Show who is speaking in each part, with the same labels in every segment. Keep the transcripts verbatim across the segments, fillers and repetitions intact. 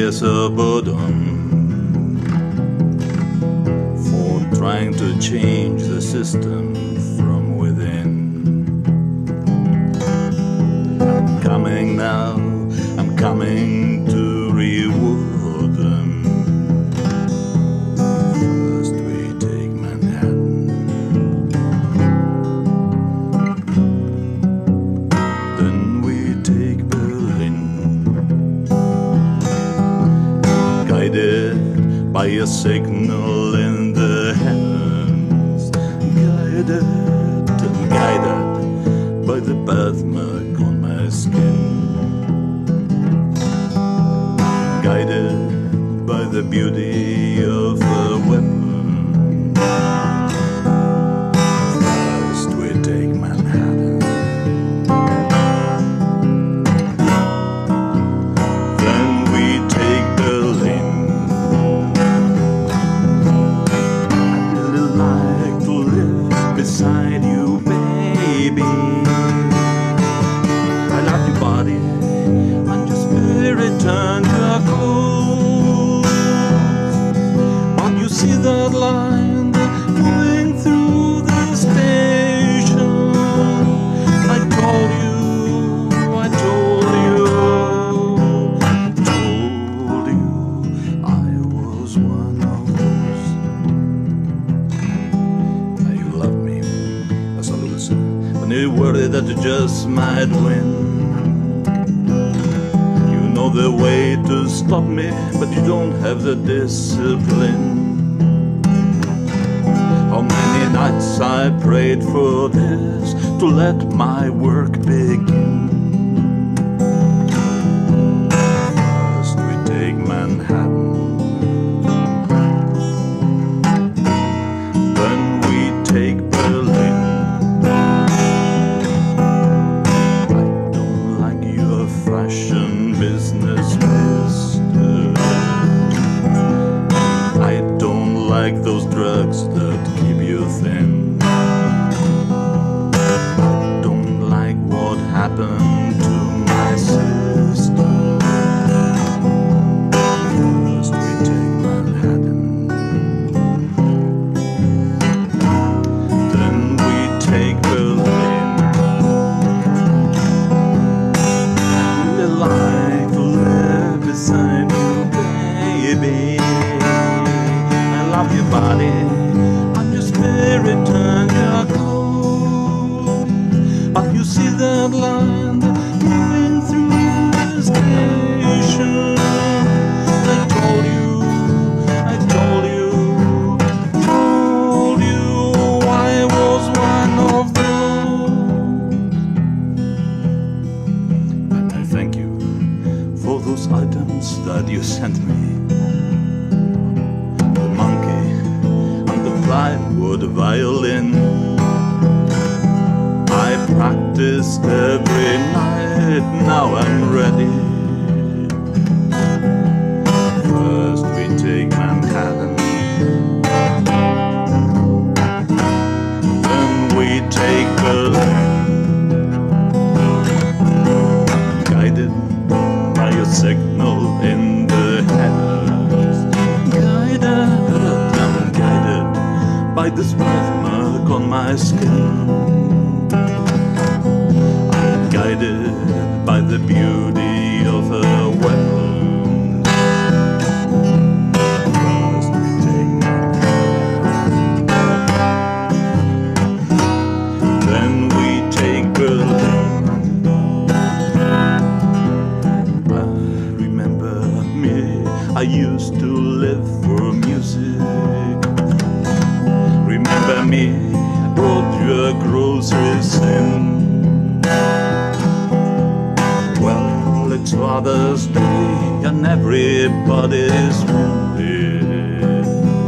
Speaker 1: as a burden for trying to change the system from within. I'm coming now, I'm coming to reward them. First we take Manhattan, then we take Berlin. Guided by a signal in the heavens, guided and guided by the birthmark on my skin, guided by the beauty of a weapon. First we take Manhattan, then we take Berlin. I really like to live beside you, baby. I love your body and your spirit and your clothes. But you see that line moving through the station. I told you, I told you, told you I was one of those. Now you love me as a loser, when you worried that you just might win. You know the way to stop me, but you don't have the discipline. How many nights I prayed for this, to let my work begin. First we take Manhattan, then we take Berlin. I don't like your fashion business, mister. I don't like those drugs that keep you thin. I don't like what happened to my sister. First we take Manhattan, then we take Berlin. I really like to live beside you, baby. I love your body and your spirit and your clothes. But you see that line moving through the station. I told you, I told you, told you I was one of those. And I thank you for those items that you sent me. The monkey and the plywood violin. I practiced every night, now I'm ready. First we take Manhattan, then we take Berlin. Guided by your signal in the heavens, guided and guided by this birthmark on my skin, guided by the beauty of a weapon. First we take Manhattan, then we take Berlin. I remember me, I used to live for music. Remember me, I brought your groceries in. Well, it's Father's Day and everybody's wounded.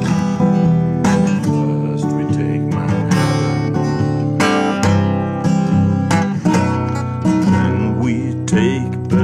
Speaker 1: First we take Manhattan, then we take Berlin.